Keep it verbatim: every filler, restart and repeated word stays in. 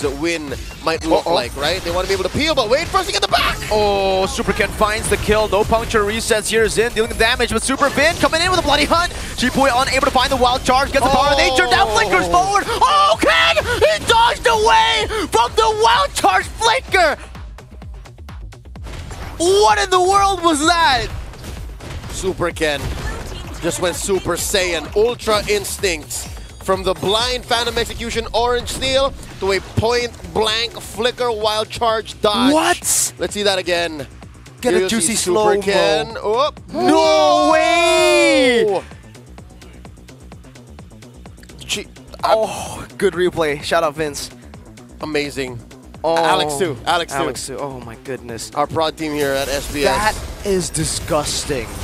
Cloud's win might look uh -oh. like, right? They want to be able to peel, but wait for us to get the back! Oh, Super Kenn finds the kill. No puncture resets here. Zin dealing damage, but Super Vin coming in with a bloody hunt. Chipoy unable to find the wild charge, gets the power of nature down, flickers forward. Oh, Kenn! He dodged away from the wild charge flicker! What in the world was that? Super Kenn just went Super Saiyan, Ultra Instincts. From the blind Phantom Execution Orange Steel to a point blank flicker wild charge dodge. What? Let's see that again. Get Here a juicy Super slow Kenn. Oh. No Whoa. way! Gee, oh, good replay. Shout out Vince. Amazing. Oh, Alex too. Alex too. Alex too. Oh my goodness. Our prod team here at S B S. That is disgusting.